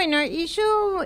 Bueno, y yo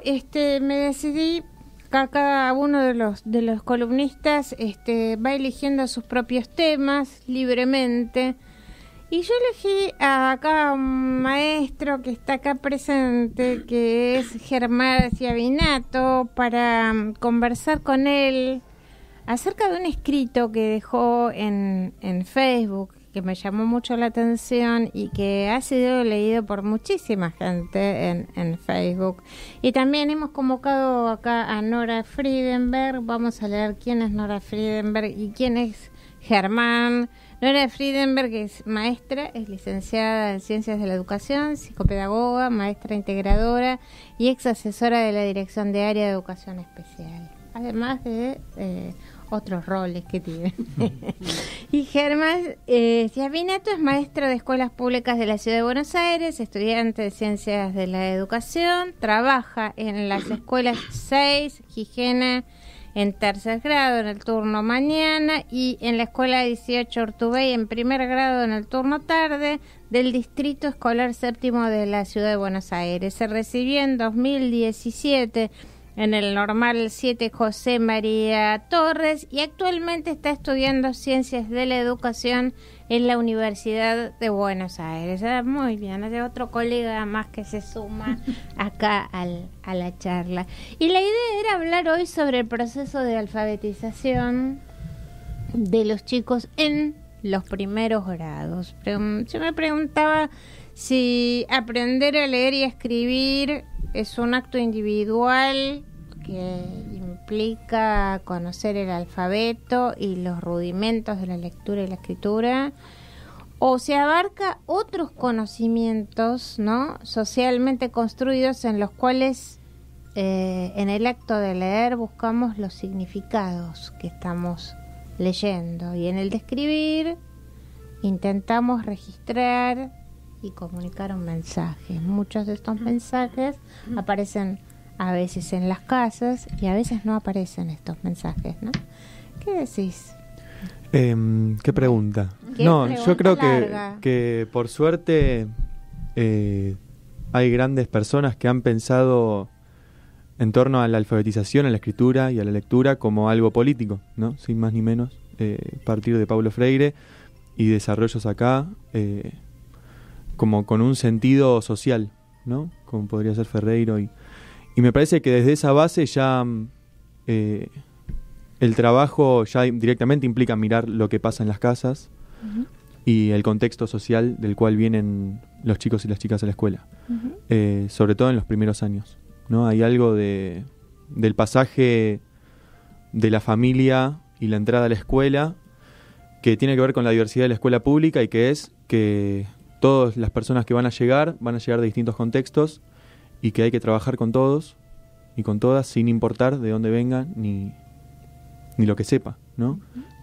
me decidí que cada uno de los columnistas va eligiendo sus propios temas libremente. Y yo elegí acá a un maestro que está acá presente, que es Germán Schiavinato, para conversar con él acerca de un escrito que dejó en Facebook, que me llamó mucho la atención y que ha sido leído por muchísima gente en Facebook. Y también hemos convocado acá a Nora Friedenberg. Vamos a leer quién es Nora Friedenberg y quién es Germán. Nora Friedenberg es maestra, es licenciada en Ciencias de la Educación, psicopedagoga, maestra integradora y ex asesora de la Dirección de Área de Educación Especial, además de otros roles que tiene. Y Germán Schiavinato es maestro de escuelas públicas de la Ciudad de Buenos Aires, estudiante de Ciencias de la Educación, trabaja en las escuelas 6, Gijena, en tercer grado en el turno mañana, y en la escuela 18 Urtubey en primer grado en el turno tarde del Distrito Escolar Séptimo de la Ciudad de Buenos Aires. Se recibió en 2017 en el Normal 7 José María Torres y actualmente está estudiando Ciencias de la Educación en la Universidad de Buenos Aires. Muy bien, hay otro colega más que se suma acá a la charla. Y la idea era hablar hoy sobre el proceso de alfabetización de los chicos en los primeros grados. Yo me preguntaba si aprender a leer y a escribir es un acto individual que implica conocer el alfabeto y los rudimentos de la lectura y la escritura, o se abarca otros conocimientos, ¿no?, socialmente construidos en los cuales en el acto de leer buscamos los significados que estamos leyendo, y en el de escribir intentamos registrar y comunicar un mensaje. Muchos de estos mensajes aparecen a veces en las casas y a veces no aparecen estos mensajes, ¿no? ¿Qué decís? ¿Qué pregunta? Yo creo que por suerte hay grandes personas que han pensado en torno a la alfabetización, a la escritura y a la lectura como algo político, ¿no? Sin más ni menos, partir de Paulo Freire y desarrollos acá, como con un sentido social, ¿no? Como podría ser Ferreiro. Y me parece que desde esa base ya el trabajo ya directamente implica mirar lo que pasa en las casas y el contexto social del cual vienen los chicos y las chicas a la escuela, sobre todo en los primeros años, ¿no? Hay algo del pasaje de la familia y la entrada a la escuela que tiene que ver con la diversidad de la escuela pública, y que es que todas las personas que van a llegar de distintos contextos, y que hay que trabajar con todos y con todas sin importar de dónde vengan ni lo que sepa, ¿no?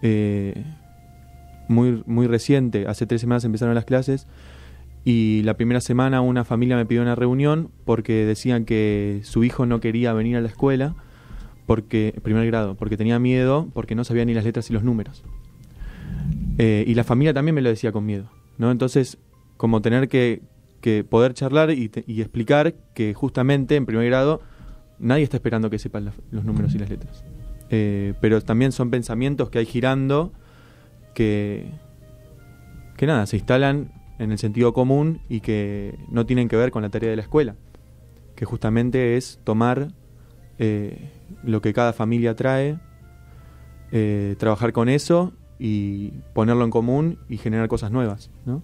Muy reciente, hace 3 semanas empezaron las clases, y la primera semana una familia me pidió una reunión porque decían que su hijo no quería venir a la escuela primer grado, porque tenía miedo, porque no sabía ni las letras y los números. Y la familia también me lo decía con miedo, ¿no? Entonces, como tener que poder charlar y explicar que justamente en primer grado nadie está esperando que sepan los números y las letras. Pero también son pensamientos que hay girando que nada, se instalan en el sentido común y que no tienen que ver con la tarea de la escuela, que justamente es tomar lo que cada familia trae, trabajar con eso y ponerlo en común y generar cosas nuevas, ¿no?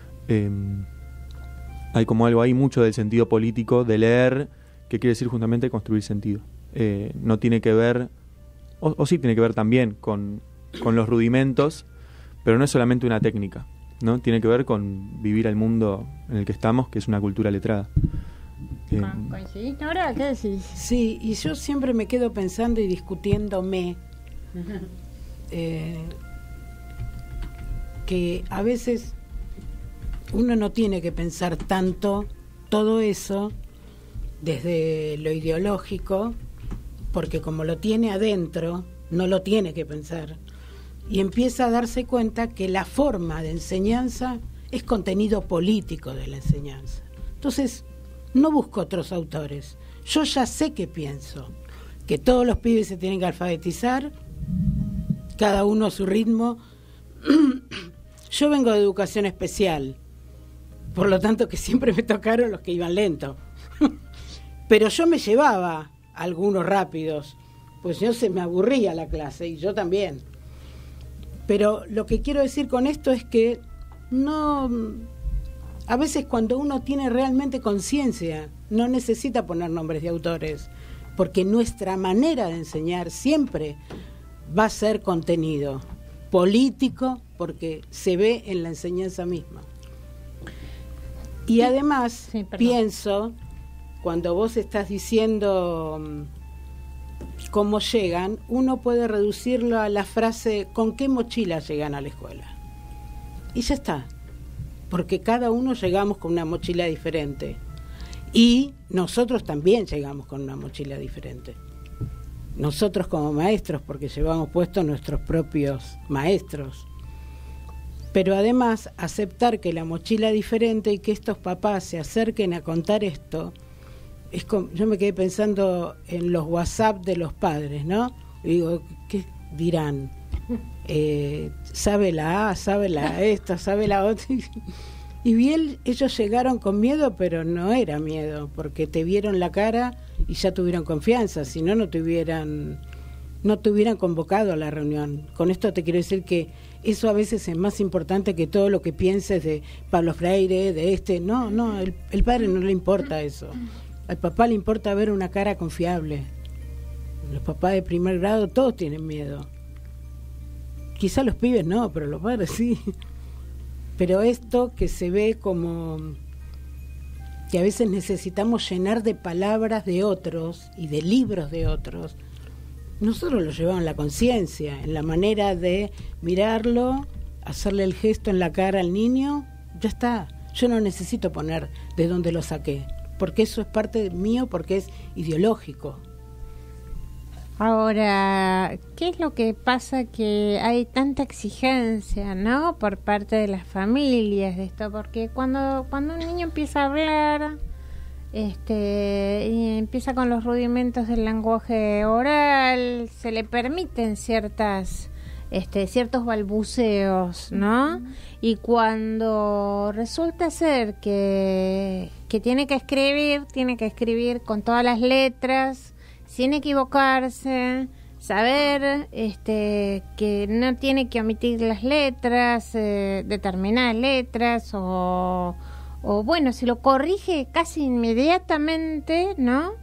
Hay como algo ahí mucho del sentido político de leer, que quiere decir justamente construir sentido. No tiene que ver, o sí tiene que ver también con los rudimentos, pero no es solamente una técnica, ¿no? Tiene que ver con vivir el mundo en el que estamos, que es una cultura letrada. ¿Coincidís, Nora? ¿Qué decís? Sí, y yo siempre me quedo pensando y discutiéndome que a veces uno no tiene que pensar tanto todo eso desde lo ideológico, porque como lo tiene adentro, no lo tiene que pensar. Y empieza a darse cuenta que la forma de enseñanza es contenido político de la enseñanza. Entonces, no busco otros autores. Yo ya sé qué pienso, que todos los pibes se tienen que alfabetizar, cada uno a su ritmo. Yo vengo de educación especial, por lo tanto que siempre me tocaron los que iban lento. Pero yo me llevaba algunos rápidos, pues yo se me aburría la clase, y yo también. Pero lo que quiero decir con esto es que no, a veces cuando uno tiene realmente conciencia, no necesita poner nombres de autores, porque nuestra manera de enseñar siempre va a ser contenido político, porque se ve en la enseñanza misma. Y además, pienso, cuando vos estás diciendo cómo llegan, uno puede reducirlo a la frase ¿con qué mochila llegan a la escuela? Y ya está, porque cada uno llegamos con una mochila diferente. Y nosotros también llegamos con una mochila diferente. Nosotros como maestros, porque llevamos puestos nuestros propios maestros. Pero además, aceptar que la mochila es diferente y que estos papás se acerquen a contar esto, es como, yo me quedé pensando en los WhatsApp de los padres, ¿no? Y digo, ¿qué dirán? Sabe la A, sabe la esta, sabe la otra. Y bien, ellos llegaron con miedo, pero no era miedo, porque te vieron la cara y ya tuvieron confianza, si no, no te hubieran convocado a la reunión. Con esto te quiero decir que eso a veces es más importante que todo lo que pienses de Pablo Freire, de este. No, el padre no le importa eso. Al papá le importa ver una cara confiable. Los papás de primer grado todos tienen miedo. Quizá los pibes no, pero los padres sí. Pero esto que se ve como que a veces necesitamos llenar de palabras de otros y de libros de otros, nosotros lo llevamos en la conciencia, en la manera de mirarlo, hacerle el gesto en la cara al niño, ya está. Yo no necesito poner de dónde lo saqué, porque eso es parte mío, porque es ideológico. Ahora, ¿qué es lo que pasa que hay tanta exigencia, ¿no?, por parte de las familias de esto? Porque cuando un niño empieza a hablar, y empieza con los rudimentos del lenguaje oral, se le permiten ciertos balbuceos, ¿no? Y cuando resulta ser que tiene que escribir con todas las letras, sin equivocarse, saber que no tiene que omitir las letras, determinadas letras, o bueno, si lo corrige casi inmediatamente, ¿no?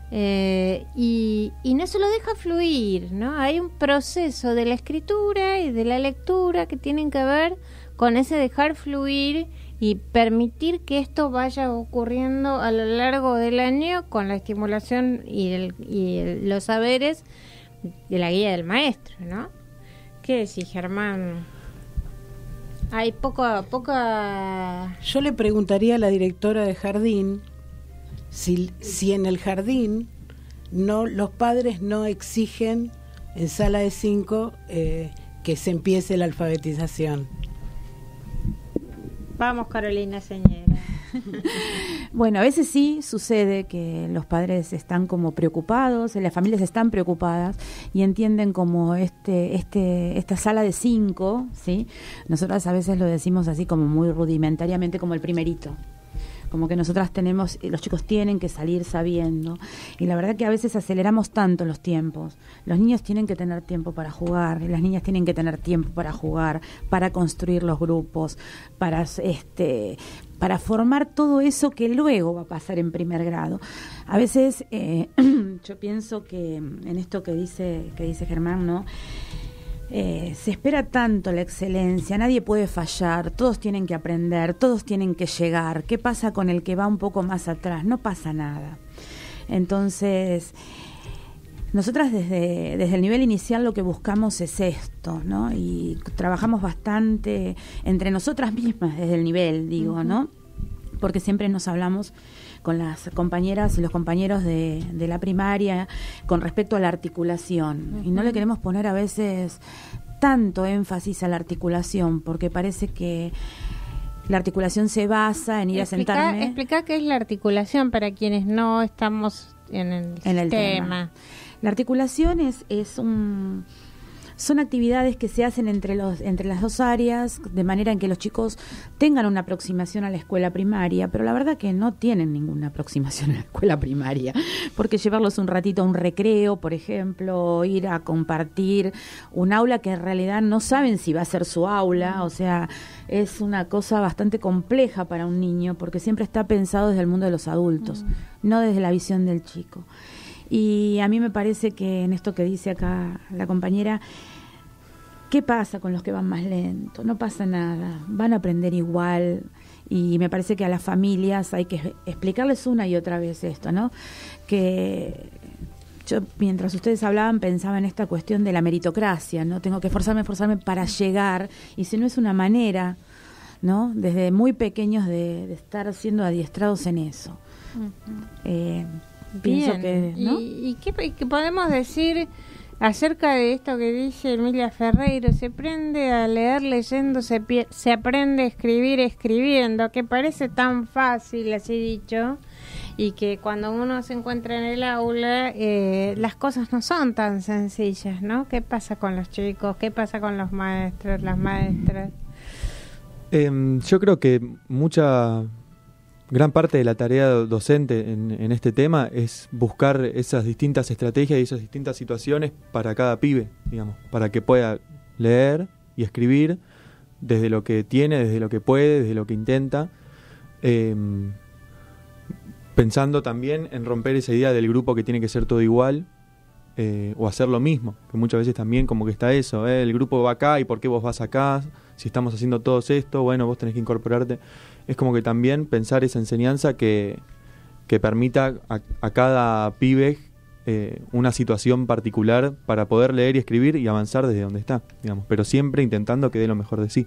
Y no se lo deja fluir, ¿no? Hay un proceso de la escritura y de la lectura que tienen que ver con ese dejar fluir y permitir que esto vaya ocurriendo a lo largo del año con la estimulación y los saberes de la guía del maestro, ¿no? ¿Qué decís, Germán? Hay poca... Yo le preguntaría a la directora de jardín si en el jardín los padres no exigen en sala de 5 que se empiece la alfabetización. Vamos, Carolina Señera. Bueno, a veces sí sucede que los padres están como preocupados, las familias están preocupadas y entienden como esta sala de 5, ¿sí? Nosotras a veces lo decimos así como muy rudimentariamente, como el primerito. Como que nosotras los chicos tienen que salir sabiendo. Y la verdad que a veces aceleramos tanto los tiempos. Los niños tienen que tener tiempo para jugar, y las niñas tienen que tener tiempo para jugar, para construir los grupos, para formar todo eso que luego va a pasar en primer grado. A veces yo pienso que en esto que dice Germán, ¿no? Se espera tanto la excelencia, nadie puede fallar, todos tienen que aprender, todos tienen que llegar. ¿Qué pasa con el que va un poco más atrás? No pasa nada. Entonces, nosotras desde el nivel inicial lo que buscamos es esto, ¿no? Y trabajamos bastante entre nosotras mismas desde el nivel, digo, ¿no? Porque siempre nos hablamos con las compañeras y los compañeros de la primaria con respecto a la articulación. Y no le queremos poner a veces tanto énfasis a la articulación, porque parece que La articulación se basa en ir a sentarme. Explica qué es la articulación para quienes no estamos en el tema. La articulación son actividades que se hacen entre las dos áreas, de manera en que los chicos tengan una aproximación a la escuela primaria, pero la verdad que no tienen ninguna aproximación a la escuela primaria, porque llevarlos un ratito a un recreo, por ejemplo, ir a compartir un aula que en realidad no saben si va a ser su aula, o sea, es una cosa bastante compleja para un niño, porque siempre está pensado desde el mundo de los adultos, no desde la visión del chico. Y a mí me parece que en esto que dice acá la compañera, ¿qué pasa con los que van más lento? No pasa nada, van a aprender igual. Y me parece que a las familias hay que explicarles una y otra vez esto, ¿no? Que yo, mientras ustedes hablaban, pensaba en esta cuestión de la meritocracia, ¿no? Tengo que esforzarme para llegar, y si no es una manera, ¿no? Desde muy pequeños de estar siendo adiestrados en eso. Pienso Bien. que, ¿no? ¿Y qué podemos decir acerca de esto que dice Emilia Ferreiro? Se aprende a leer leyendo, se aprende a escribir escribiendo, que parece tan fácil, así dicho, y que cuando uno se encuentra en el aula, las cosas no son tan sencillas, ¿no? ¿Qué pasa con los chicos? ¿Qué pasa con los maestros, las maestras? Yo creo que gran parte de la tarea docente en este tema es buscar esas distintas estrategias y esas distintas situaciones para cada pibe, digamos, para que pueda leer y escribir desde lo que tiene, desde lo que puede, desde lo que intenta, pensando también en romper esa idea del grupo que tiene que ser todo igual, o hacer lo mismo, que muchas veces también como que está eso, el grupo va acá y ¿por qué vos vas acá? Si estamos haciendo todos esto, bueno, vos tenés que incorporarte. Es como que también pensar esa enseñanza que permita a cada pibe una situación particular para poder leer y escribir y avanzar desde donde está, digamos, pero siempre intentando que dé lo mejor de sí.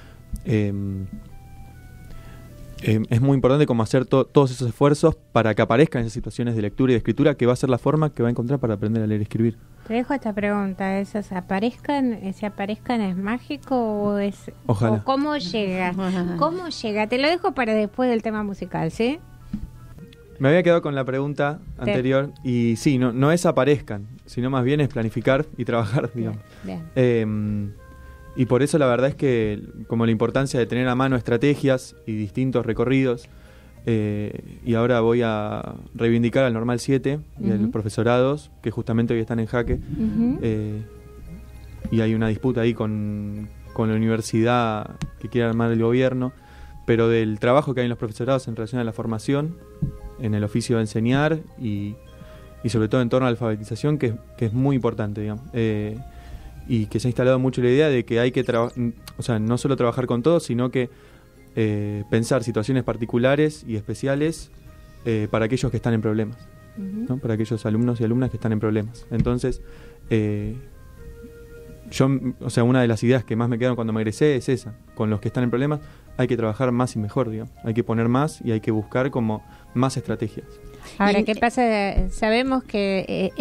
Es muy importante como hacer todos esos esfuerzos para que aparezcan esas situaciones de lectura y de escritura, que va a ser la forma que va a encontrar para aprender a leer y escribir. Te dejo esta pregunta, ¿esas aparezcan es mágico o es... Ojalá. O ¿cómo llega? ¿Cómo llega? Te lo dejo para después del tema musical, ¿sí? Me había quedado con la pregunta anterior y sí, no es aparezcan, sino más bien es planificar y trabajar, digamos. Bien. Y por eso la verdad es que como la importancia de tener a mano estrategias y distintos recorridos, y ahora voy a reivindicar al Normal 7 y a los profesorados que justamente hoy están en jaque, y hay una disputa ahí con la universidad que quiere armar el gobierno, pero del trabajo que hay en los profesorados en relación a la formación, en el oficio de enseñar y sobre todo en torno a la alfabetización, que es muy importante, digamos. Y que se ha instalado mucho la idea de que hay que no solo trabajar con todos, sino que pensar situaciones particulares y especiales para aquellos que están en problemas, ¿no? Para aquellos alumnos y alumnas que están en problemas. Entonces, una de las ideas que más me quedaron cuando me egresé es esa: con los que están en problemas hay que trabajar más y mejor, digamos. Hay que poner más y hay que buscar como más estrategias. Ahora, ¿qué pasa? Sabemos que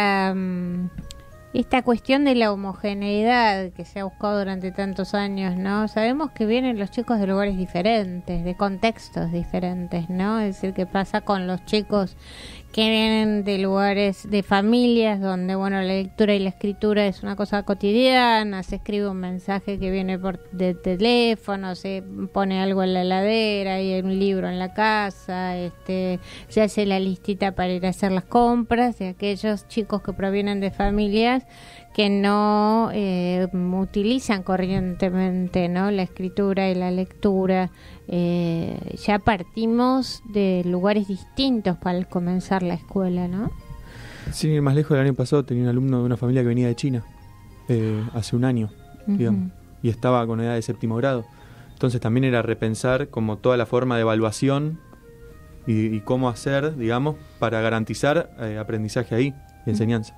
esta cuestión de la homogeneidad que se ha buscado durante tantos años, ¿no? Sabemos que vienen los chicos de lugares diferentes, de contextos diferentes, ¿no? Es decir, ¿qué pasa con los chicos que vienen de lugares, de familias donde, bueno, la lectura y la escritura es una cosa cotidiana, se escribe un mensaje que viene de teléfono, se pone algo en la heladera y hay un libro en la casa, se hace la listita para ir a hacer las compras, de aquellos chicos que provienen de familias que no utilizan corrientemente, ¿no?, la escritura y la lectura. Ya partimos de lugares distintos para comenzar la escuela, ¿no? Sin ir más lejos, el año pasado tenía un alumno de una familia que venía de China, hace un año, digamos, y estaba con edad de 7º grado. Entonces también era repensar como toda la forma de evaluación y cómo hacer, digamos, para garantizar aprendizaje ahí y enseñanza.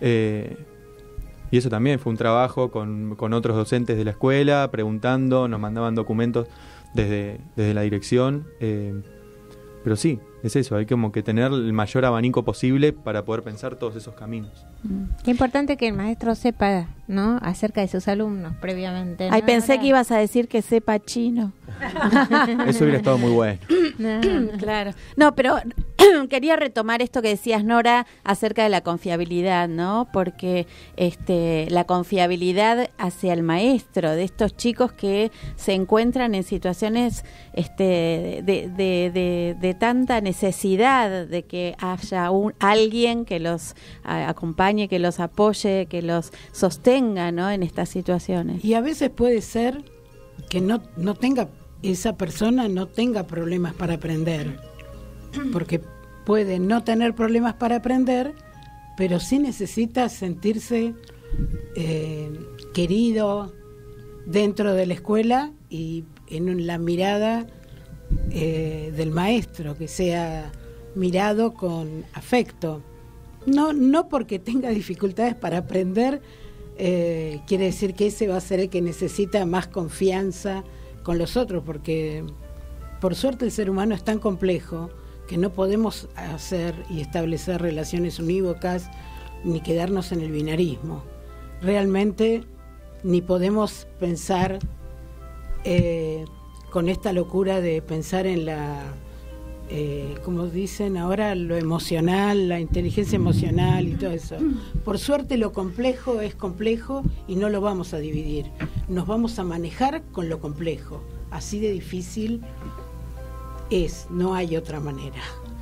Y eso también fue un trabajo con otros docentes de la escuela, preguntando, nos mandaban documentos desde la dirección, pero sí, es eso, hay como que tener el mayor abanico posible para poder pensar todos esos caminos. Qué importante que el maestro sepa ¿no? Acerca de sus alumnos previamente. Ay, ¿no? pensé Ahora- que ibas a decir que sepa chino. Eso hubiera estado muy bueno. No. Claro. No, pero quería retomar esto que decías, Nora, acerca de la confiabilidad, ¿no? Porque la confiabilidad hacia el maestro, de estos chicos que se encuentran en situaciones de tanta necesidad de que haya alguien que los acompañe, que los apoye, que los sostenga, ¿no? En estas situaciones. Y a veces puede ser que no tenga, esa persona no tenga problemas para aprender, porque puede no tener problemas para aprender, pero sí necesita sentirse querido dentro de la escuela y en la mirada del maestro, que sea mirado con afecto. No porque tenga dificultades para aprender, quiere decir que ese va a ser el que necesita más confianza con los otros, porque por suerte el ser humano es tan complejo que no podemos hacer y establecer relaciones unívocas ni quedarnos en el binarismo. Realmente ni podemos pensar con esta locura de pensar en la, como dicen ahora, lo emocional, la inteligencia emocional y todo eso. Por suerte lo complejo es complejo y no lo vamos a dividir. Nos vamos a manejar con lo complejo. Así de difícil es, no hay otra manera.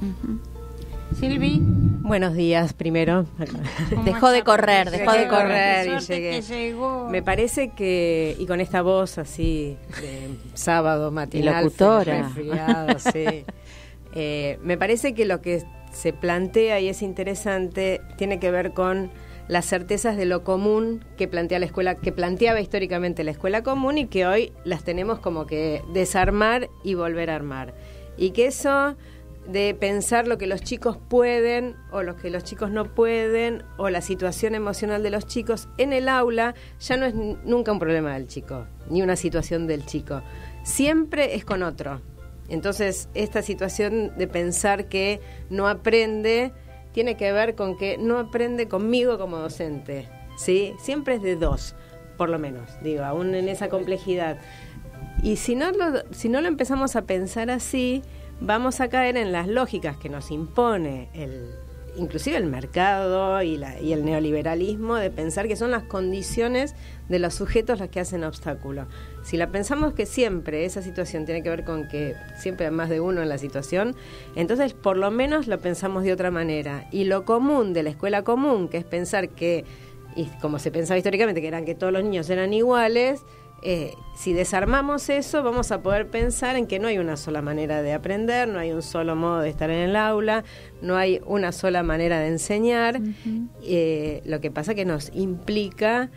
Silvi, Buenos días, primero. Dejó de correr Qué y suerte que llegué. llegó. Me parece que, y con esta voz así de sábado matinal, locutora. resfriado, sí. Me parece que lo que se plantea y es interesante tiene que ver con las certezas de lo común que plantea la escuela, que planteaba históricamente la escuela común y que hoy las tenemos como que desarmar y volver a armar. Y que eso de pensar lo que los chicos pueden o lo que los chicos no pueden o la situación emocional de los chicos en el aula ya no es nunca un problema del chico, ni una situación del chico. Siempre es con otro. Entonces, esta situación de pensar que no aprende tiene que ver con que no aprende conmigo como docente, ¿sí? Siempre es de dos, por lo menos, digo, aún en esa complejidad. Y si no lo empezamos a pensar así, vamos a caer en las lógicas que nos impone inclusive el mercado y el neoliberalismo, de pensar que son las condiciones de los sujetos las que hacen obstáculo. Si la pensamos que siempre esa situación tiene que ver con que siempre hay más de uno en la situación, entonces por lo menos lo pensamos de otra manera. Y lo común de la escuela común, que es pensar que, y como se pensaba históricamente, que eran que todos los niños eran iguales, si desarmamos eso, vamos a poder pensar en que no hay una sola manera de aprender, no hay un solo modo de estar en el aula, no hay una sola manera de enseñar. Lo que pasa que nos implica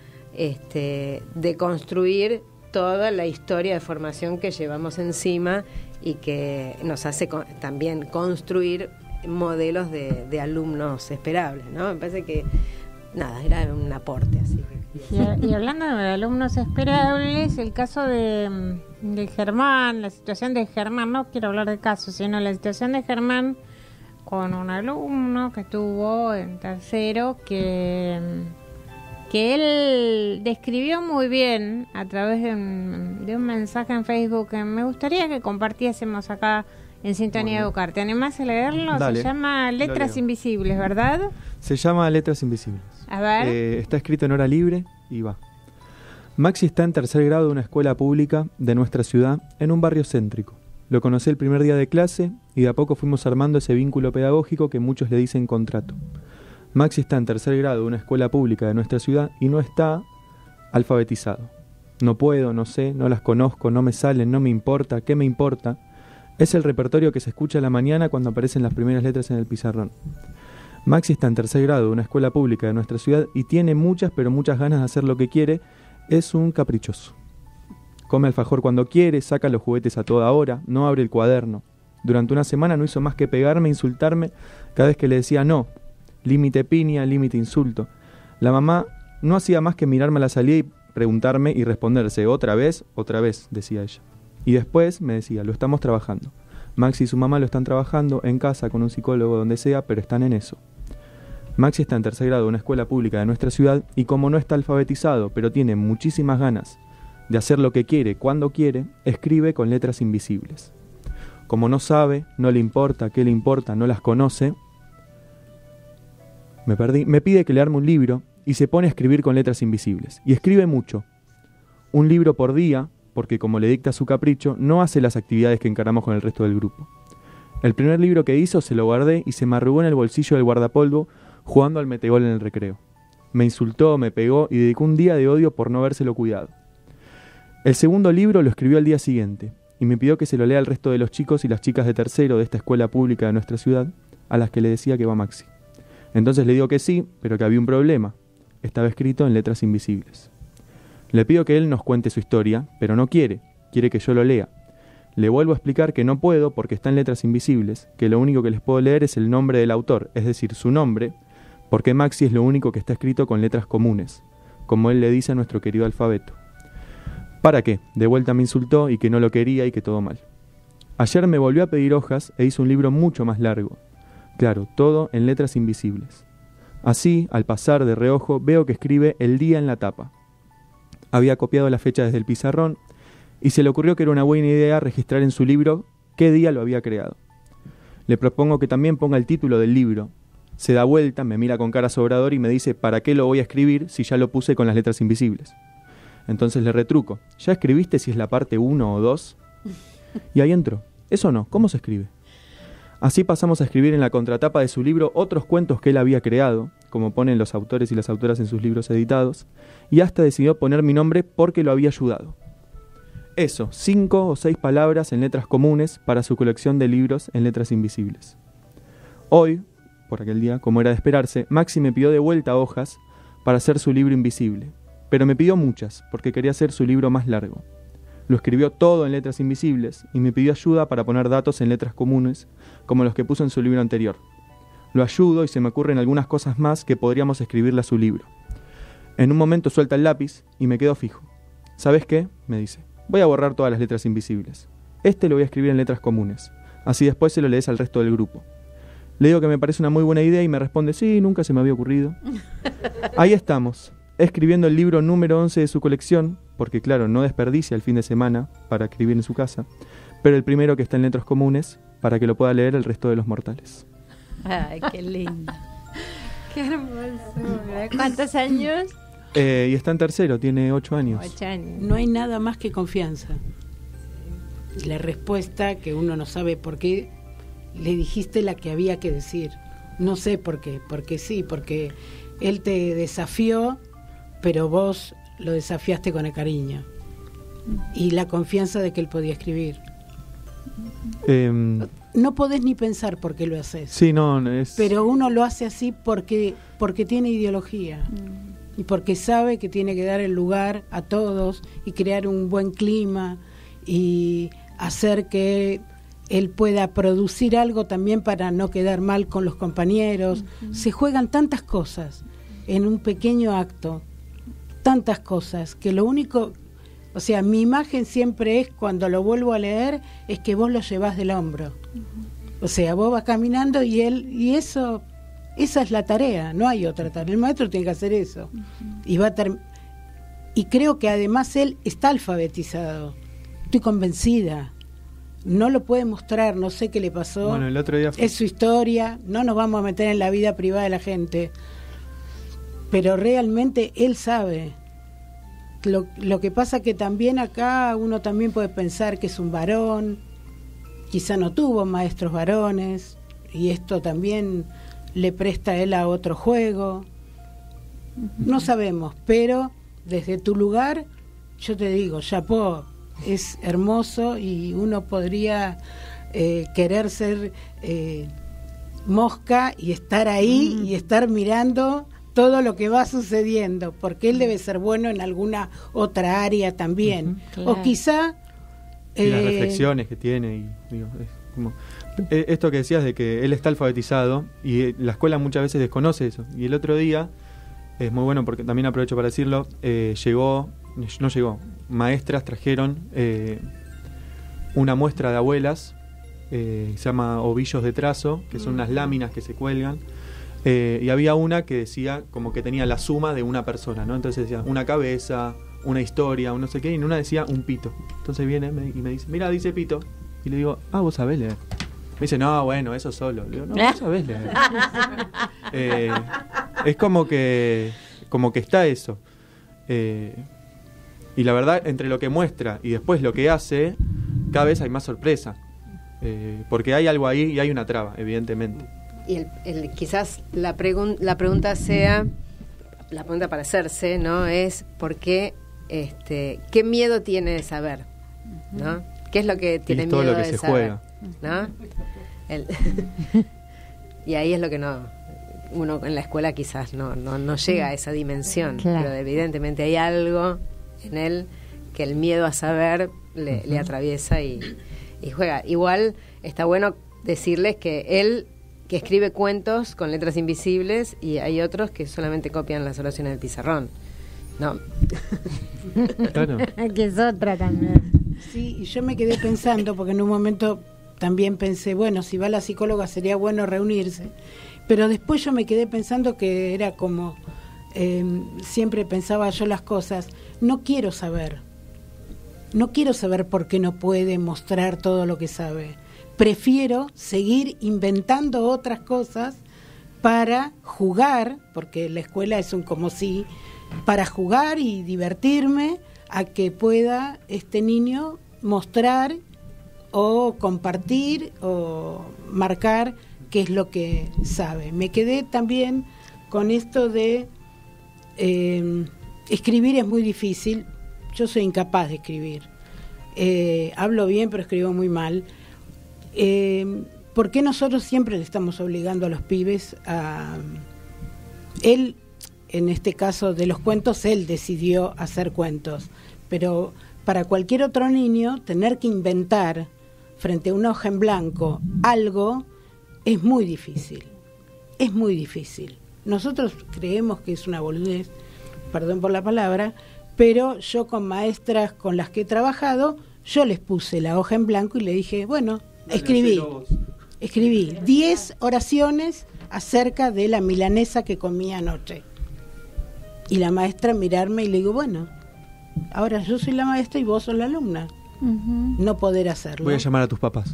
deconstruir toda la historia de formación que llevamos encima y que nos hace también construir modelos de alumnos esperables, ¿no? Me parece que, nada, era un aporte así. Y hablando de alumnos esperables, el caso de Germán, la situación de Germán, no quiero hablar de casos, sino la situación de Germán con un alumno que estuvo en tercero, que él describió muy bien a través de un mensaje en Facebook que me gustaría que compartiésemos acá en Sintonía Educar. ¿Te animás a leerlo? Dale, se llama Letras leo. Invisibles, ¿verdad? Se llama Letras Invisibles. A ver. Está escrito en hora libre y va. Maxi está en tercer grado de una escuela pública de nuestra ciudad en un barrio céntrico. Lo conocí el primer día de clase y de a poco fuimos armando ese vínculo pedagógico que muchos le dicen contrato. Maxi está en tercer grado de una escuela pública de nuestra ciudad y no está alfabetizado. No puedo, no sé, no las conozco, no me salen, no me importa, ¿qué me importa? Es el repertorio que se escucha a la mañana cuando aparecen las primeras letras en el pizarrón. Maxi está en tercer grado de una escuela pública de nuestra ciudad y tiene muchas, pero muchas ganas de hacer lo que quiere. Es un caprichoso. Come alfajor cuando quiere, saca los juguetes a toda hora, no abre el cuaderno. Durante una semana no hizo más que pegarme, insultarme cada vez que le decía no. Límite piña, límite insulto. La mamá no hacía más que mirarme a la salida y preguntarme y responderse otra vez, decía ella. Y después me decía, lo estamos trabajando. Maxi y su mamá lo están trabajando en casa con un psicólogo, donde sea, pero están en eso. Maxi está en tercer grado de una escuela pública de nuestra ciudad y como no está alfabetizado, pero tiene muchísimas ganas de hacer lo que quiere, cuando quiere, escribe con letras invisibles. Como no sabe, no le importa, qué le importa, no las conoce, me pide que le arme un libro y se pone a escribir con letras invisibles. Y escribe mucho. Un libro por día, porque como le dicta su capricho, no hace las actividades que encaramos con el resto del grupo. El primer libro que hizo se lo guardé y se me arrugó en el bolsillo del guardapolvo jugando al metegol en el recreo. Me insultó, me pegó y dedicó un día de odio por no habérselo cuidado. El segundo libro lo escribió al día siguiente y me pidió que se lo lea al resto de los chicos y las chicas de tercero de esta escuela pública de nuestra ciudad, a las que le decía que va Maxi. Entonces le digo que sí, pero que había un problema. Estaba escrito en letras invisibles. Le pido que él nos cuente su historia, pero no quiere que yo lo lea. Le vuelvo a explicar que no puedo porque está en letras invisibles, que lo único que les puedo leer es el nombre del autor, es decir, su nombre, porque Maxi es lo único que está escrito con letras comunes, como él le dice a nuestro querido alfabeto. ¿Para qué? De vuelta me insultó y que no lo quería y que todo mal. Ayer me volvió a pedir hojas e hizo un libro mucho más largo. Claro, todo en letras invisibles. Así, al pasar de reojo, veo que escribe el día en la tapa. Había copiado la fecha desde el pizarrón y se le ocurrió que era una buena idea registrar en su libro qué día lo había creado. Le propongo que también ponga el título del libro. Se da vuelta, me mira con cara sobrador y me dice ¿para qué lo voy a escribir si ya lo puse con las letras invisibles? Entonces le retruco, ¿ya escribiste si es la parte 1 o 2? Y ahí entro. Eso no, ¿cómo se escribe? Así pasamos a escribir en la contratapa de su libro otros cuentos que él había creado, como ponen los autores y las autoras en sus libros editados, y hasta decidió poner mi nombre porque lo había ayudado. Eso, 5 o 6 palabras en letras comunes para su colección de libros en letras invisibles. Hoy, por aquel día, como era de esperarse, Maxi me pidió de vuelta hojas para hacer su libro invisible, pero me pidió muchas porque quería hacer su libro más largo. Lo escribió todo en letras invisibles y me pidió ayuda para poner datos en letras comunes, como los que puso en su libro anterior. Lo ayudo y se me ocurren algunas cosas más que podríamos escribirle a su libro. En un momento suelta el lápiz y me quedo fijo. ¿Sabes qué?, me dice. Voy a borrar todas las letras invisibles. Lo voy a escribir en letras comunes. Así después se lo lees al resto del grupo. Le digo que me parece una muy buena idea y me responde, sí, nunca se me había ocurrido. Ahí estamos, escribiendo el libro número 11 de su colección, porque claro, no desperdicia el fin de semana para escribir en su casa, pero el primero que está en letras comunes, para que lo pueda leer el resto de los mortales. Ay, qué lindo. Qué hermoso. ¿Cuántos años? Y está en tercero, tiene 8 años. 8 años. No hay nada más que confianza. La respuesta que uno no sabe por qué le dijiste la que había que decir. No sé por qué, porque sí, porque él te desafió, pero vos lo desafiaste con el cariño y la confianza de que él podía escribir. No podés ni pensar por qué lo haces. Sí, no, es... Pero uno lo hace así porque tiene ideología y porque sabe que tiene que dar el lugar a todos y crear un buen clima y hacer que él pueda producir algo también para no quedar mal con los compañeros. Se juegan tantas cosas en un pequeño acto, tantas cosas, que lo único, o sea, mi imagen siempre es, cuando lo vuelvo a leer, es que vos lo llevás del hombro. O sea, vos vas caminando y él, y esa es la tarea, no hay otra tarea. El maestro tiene que hacer eso. Y creo que además él está alfabetizado. Estoy convencida. No lo puede mostrar, no sé qué le pasó. Bueno, el otro día es su historia, no nos vamos a meter en la vida privada de la gente. Pero realmente él sabe. Lo que pasa que también acá uno también puede pensar que es un varón, quizá no tuvo maestros varones, y esto también le presta a él a otro juego. No sabemos, pero desde tu lugar, yo te digo, chapó, es hermoso y uno podría querer ser mosca y estar ahí y estar mirando todo lo que va sucediendo, porque él debe ser bueno en alguna otra área también. Claro. O quizá... y las reflexiones que tiene. Y, digo, es como, esto que decías de que él está alfabetizado y la escuela muchas veces desconoce eso. Y el otro día, es muy bueno porque también aprovecho para decirlo, maestras trajeron una muestra de abuelas, se llama ovillos de trazo, que son unas láminas que se cuelgan. Y había una que decía como que tenía la suma de una persona, ¿no? Entonces decía una cabeza, una historia, un no sé qué, y en una decía un pito. Entonces viene y me dice, mira, dice pito. Y le digo, vos sabés leer. Me dice, no, bueno, eso solo. Le digo, no, vos sabés leer. Es como que está eso. Y la verdad, entre lo que muestra y después lo que hace, cada vez hay más sorpresa. Porque hay algo ahí y hay una traba, evidentemente. Y quizás la pregunta sea, la pregunta para hacerse, ¿no? Es ¿por qué, qué miedo tiene de saber? ¿No? ¿Qué es lo que tiene miedo todo lo que de se saber? juega. ¿No? Y ahí es lo que uno en la escuela quizás no llega a esa dimensión, claro. Pero evidentemente hay algo en él que el miedo a saber le atraviesa y juega. Igual está bueno decirles que él que escribe cuentos con letras invisibles y hay otros que solamente copian las oraciones del pizarrón. No. Claro. Que es otra también. Sí, y yo me quedé pensando, porque en un momento también pensé, bueno, si va la psicóloga sería bueno reunirse, pero después yo me quedé pensando que era como, siempre pensaba yo las cosas, no quiero saber por qué no puede mostrar todo lo que sabe. Prefiero seguir inventando otras cosas para jugar, porque la escuela es un como si, para jugar y divertirme, a que pueda este niño mostrar o compartir o marcar qué es lo que sabe. Me quedé también con esto de escribir es muy difícil. Yo soy incapaz de escribir. Hablo bien, pero escribo muy mal. ¿Por qué nosotros siempre le estamos obligando a los pibes a... Él, en este caso de los cuentos, él decidió hacer cuentos, pero para cualquier otro niño tener que inventar frente a una hoja en blanco algo es muy difícil, es muy difícil. Nosotros creemos que es una boludez, perdón por la palabra, pero yo con maestras con las que he trabajado, yo les puse la hoja en blanco y le dije, bueno, escribí 10 oraciones acerca de la milanesa que comí anoche. Y la maestra mirarme y le digo, bueno, ahora yo soy la maestra y vos sos la alumna. No poder hacerlo. Voy a llamar a tus papás.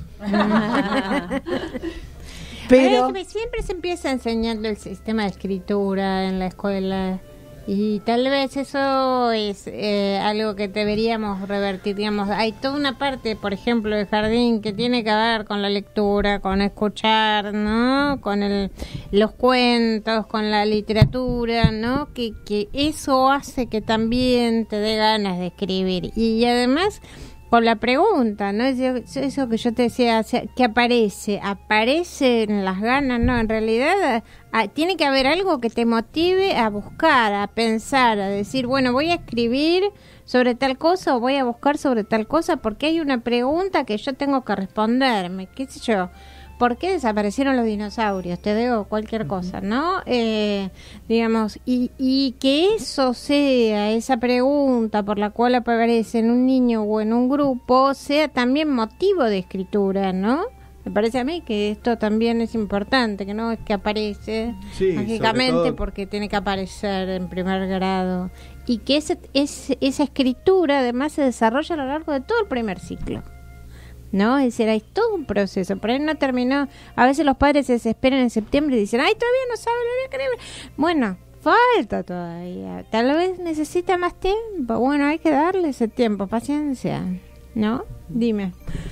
Pero siempre se empieza enseñando el sistema de escritura en la escuela y tal vez eso es algo que deberíamos revertir. Digamos, hay toda una parte, por ejemplo, del jardín que tiene que ver con la lectura, con escuchar, ¿no? Con los cuentos, con la literatura, ¿no? Que eso hace que también te dé ganas de escribir. Y además con la pregunta, ¿no? Eso que yo te decía, o sea, que aparecen las ganas, ¿no? En realidad tiene que haber algo que te motive a buscar, a pensar, a decir, bueno, voy a escribir sobre tal cosa o voy a buscar sobre tal cosa porque hay una pregunta que yo tengo que responderme, qué sé yo. ¿Por qué desaparecieron los dinosaurios? Te digo cualquier cosa, ¿no? Digamos, y que eso sea, esa pregunta por la cual aparece en un niño o en un grupo, sea también motivo de escritura, ¿no? Me parece a mí que esto también es importante, que no es que aparece mágicamente porque tiene que aparecer en primer grado. Y que esa escritura además se desarrolla a lo largo de todo el primer ciclo. ¿No? Es decir, hay todo un proceso, por ahí no terminó. A veces los padres se desesperan en septiembre y dicen, ay, todavía no sabe leer y escribir. Bueno, falta todavía, tal vez necesita más tiempo. Bueno, hay que darle ese tiempo, paciencia, ¿no? Dime.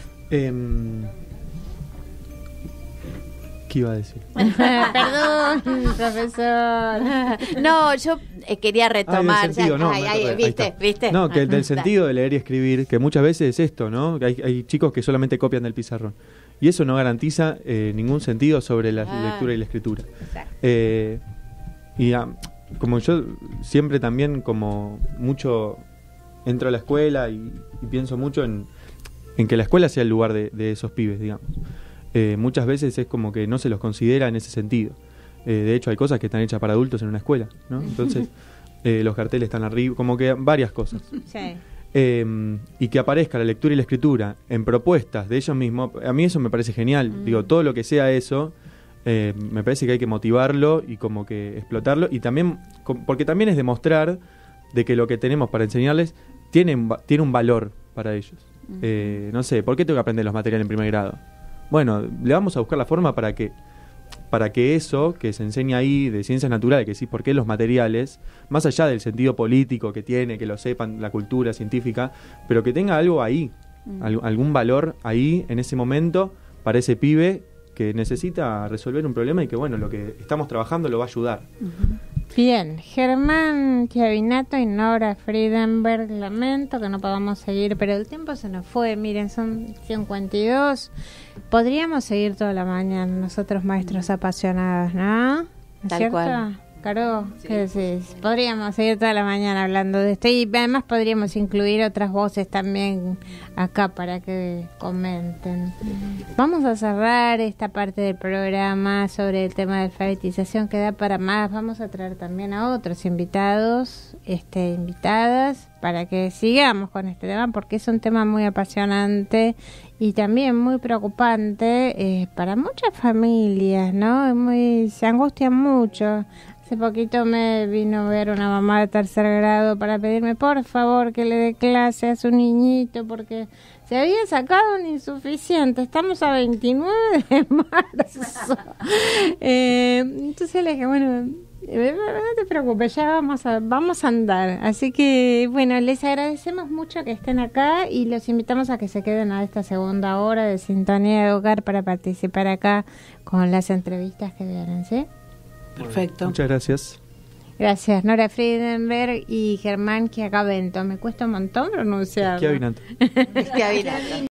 ¿Qué iba a decir? Perdón, profesor. No, yo quería retomar. ¿Viste? No, que del sentido de leer y escribir, que muchas veces es esto, ¿no? Que hay chicos que solamente copian del pizarrón. Y eso no garantiza ningún sentido sobre la lectura y la escritura. Como yo siempre también, como mucho, entro a la escuela y pienso mucho en que la escuela sea el lugar de esos pibes, digamos. Muchas veces es como que no se los considera en ese sentido. De hecho, hay cosas que están hechas para adultos en una escuela, ¿no? Entonces, los carteles están arriba, como que varias cosas. Sí. Y que aparezca la lectura y la escritura en propuestas de ellos mismos, a mí eso me parece genial. Digo, todo lo que sea eso, Me parece que hay que motivarlo y como que explotarlo, y también porque también es demostrar de que lo que tenemos para enseñarles tiene un valor para ellos. No sé, ¿por qué tengo que aprender los materiales en primer grado? Bueno, le vamos a buscar la forma para que eso que se enseña ahí de ciencias naturales, que sí, por qué los materiales, más allá del sentido político que tiene, que lo sepan, la cultura científica, pero que tenga algo ahí, algún valor ahí en ese momento para ese pibe que necesita resolver un problema y que, bueno, lo que estamos trabajando lo va a ayudar. Bien, Germán Chiavinato y Nora Friedenberg, lamento que no podamos seguir, pero el tiempo se nos fue, miren, son 52. Podríamos seguir toda la mañana, nosotros maestros apasionados, ¿no? ¿Es Tal cierto? cual. Caro, ¿qué decís? Podríamos seguir toda la mañana hablando de esto y además podríamos incluir otras voces también acá para que comenten. Vamos a cerrar esta parte del programa sobre el tema de alfabetización que da para más. Vamos a traer también a otros invitados, invitadas, para que sigamos con este tema porque es un tema muy apasionante y también muy preocupante para muchas familias, ¿no? Se angustian mucho. Hace poquito me vino a ver una mamá de 3er grado para pedirme por favor que le dé clase a su niñito porque se había sacado un insuficiente. Estamos a 29 de marzo. Entonces le dije, bueno, no te preocupes, ya vamos a andar. Así que, bueno, les agradecemos mucho que estén acá y los invitamos a que se queden a esta segunda hora de Sintonía de Hogar para participar acá con las entrevistas que vienen, ¿sí? Perfecto. Muchas gracias. Gracias, Nora Friedenberg y Germán Chiavinato. Me cuesta un montón pronunciarlo. Chiavinato.